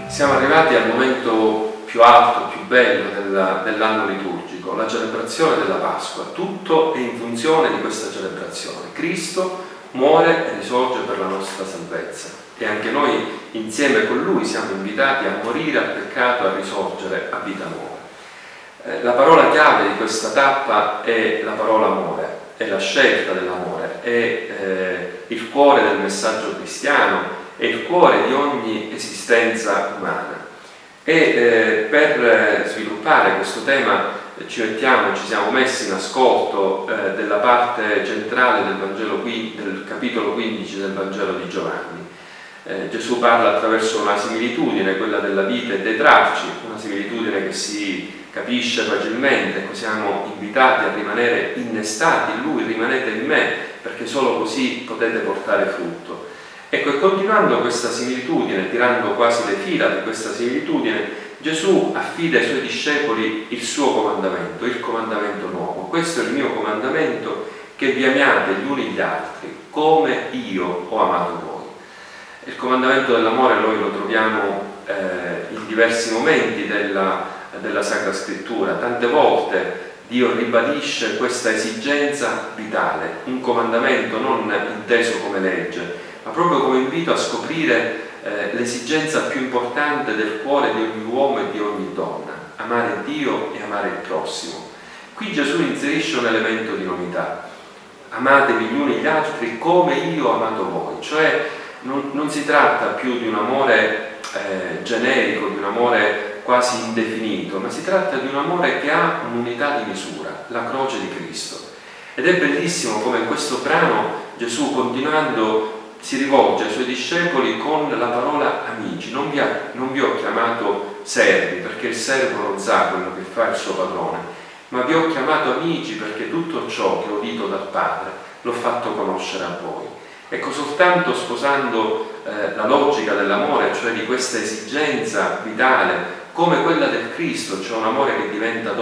Siamo arrivati al momento più alto, più bello dell'anno liturgico, la celebrazione della Pasqua. Tutto è in funzione di questa celebrazione. Cristo muore e risorge per la nostra salvezza e anche noi insieme con Lui siamo invitati a morire al peccato e a risorgere a vita nuova. La parola chiave di questa tappa è la parola amore, è la scelta dell'amore, è il cuore del messaggio cristiano, è il cuore di ogni esistenza umana. E per sviluppare questo tema ci siamo messi in ascolto della parte centrale del Vangelo del capitolo 15 del Vangelo di Giovanni. Gesù parla attraverso una similitudine, quella della vite dei tralci, una similitudine che si capisce facilmente. Siamo invitati a rimanere innestati in Lui, rimanete in me, perché solo così potete portare frutto. Ecco, e continuando questa similitudine, tirando quasi le fila di questa similitudine, Gesù affida ai Suoi discepoli il suo comandamento, il comandamento nuovo. Questo è il mio comandamento, che vi amiate gli uni gli altri, come io ho amato voi. Il comandamento dell'amore noi lo troviamo in diversi momenti della Sacra Scrittura. Tante volte Dio ribadisce questa esigenza vitale, un comandamento non inteso come legge, ma proprio come invito a scoprire l'esigenza più importante del cuore di ogni uomo e di ogni donna: amare Dio e amare il prossimo. Qui Gesù inserisce un elemento di novità: amatevi gli uni gli altri come io ho amato voi. Cioè non si tratta più di un amore generico, di un amore quasi indefinito, ma si tratta di un amore che ha un'unità di misura, la croce di Cristo. Ed è bellissimo come in questo brano Gesù, continuando, si rivolge ai Suoi discepoli con la parola amici. Non vi ho chiamato servi, perché il servo non sa quello che fa il suo padrone, ma vi ho chiamato amici perché tutto ciò che ho udito dal Padre l'ho fatto conoscere a voi. Ecco, soltanto sposando la logica dell'amore, cioè di questa esigenza vitale, come quella del Cristo, cioè un amore che diventa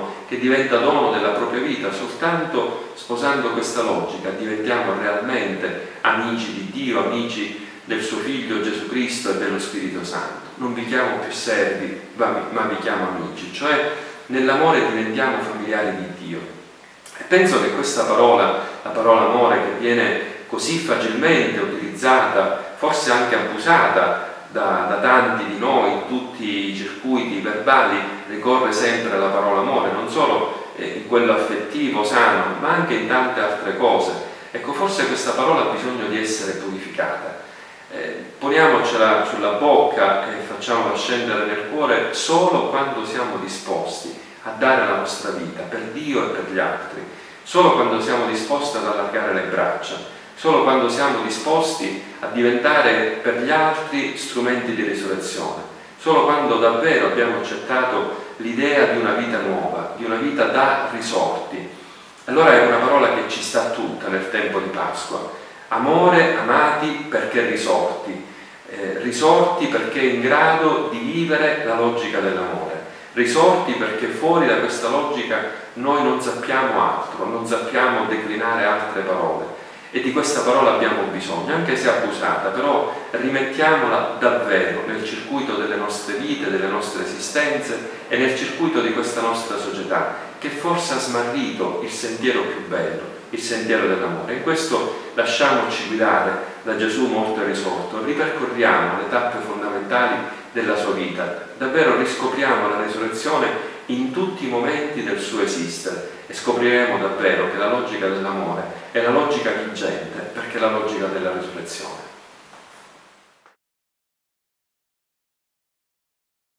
dono della propria vita, soltanto sposando questa logica diventiamo realmente amici di Dio, amici del Suo Figlio Gesù Cristo e dello Spirito Santo. Non vi chiamo più servi, ma vi chiamo amici, cioè nell'amore diventiamo familiari di Dio. E penso che questa parola, la parola amore, che viene così facilmente utilizzata, forse anche abusata da tanti di noi, in tutti i circuiti verbali ricorre sempre la parola amore, non solo in quello affettivo sano, ma anche in tante altre cose. Ecco, forse questa parola ha bisogno di essere purificata. Poniamocela sulla bocca e facciamola scendere nel cuore solo quando siamo disposti a dare la nostra vita per Dio e per gli altri, solo quando siamo disposti ad allargare le braccia, solo quando siamo disposti a diventare per gli altri strumenti di risurrezione, solo quando davvero abbiamo accettato l'idea di una vita nuova, di una vita da risorti. Allora è una parola che ci sta tutta nel tempo di Pasqua. Amore, amati perché risorti, risorti perché in grado di vivere la logica dell'amore, risorti perché fuori da questa logica noi non sappiamo altro, non sappiamo declinare altre parole. E di questa parola abbiamo bisogno, anche se abusata, però rimettiamola davvero nel circuito delle nostre vite, delle nostre esistenze e nel circuito di questa nostra società, che forse ha smarrito il sentiero più bello, il sentiero dell'amore. In questo lasciamoci guidare da Gesù morto e risorto, ripercorriamo le tappe fondamentali della sua vita, davvero riscopriamo la risurrezione in tutti i momenti del suo esistere e scopriremo davvero che la logica dell'amore è la logica vincente, perché è la logica della risurrezione.